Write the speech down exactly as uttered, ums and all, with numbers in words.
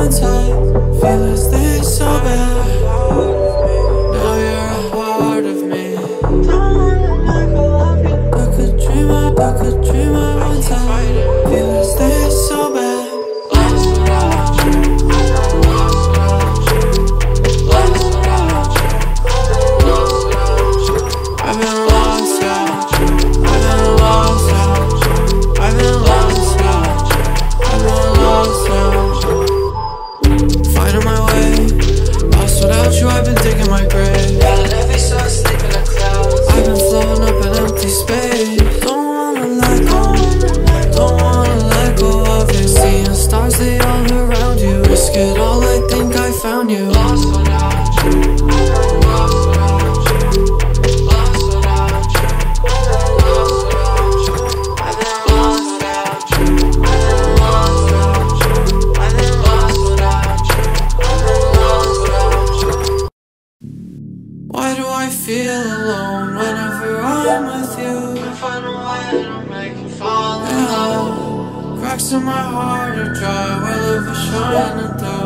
inside. Feelings stay so bad. Now you're a part of me. I could dream up, I could dream up one time. Feelings stay so bad. Lost without you. Lost without you. Lost without you. Lost without you. I've been lost without you. I've been lost without you. I've been lost without you. I've been lost without you. Finding my way. Lost without you, I've been digging my grave. Got every soul asleep in the clouds. I've been floating up in empty space. Don't wanna let go. Don't wanna let go of you. Seeing stars, they all around you. Risk it all, I think I found you. Lost without you. Lost without you. Lost without you. Lost without you. I've been lost without you. I've been lost without you. I've been lost without you. I've been lost without you. Why do I feel alone whenever I'm with you? I find a way to make you fall in love. Cracks in my heart are dry, where love is shining through.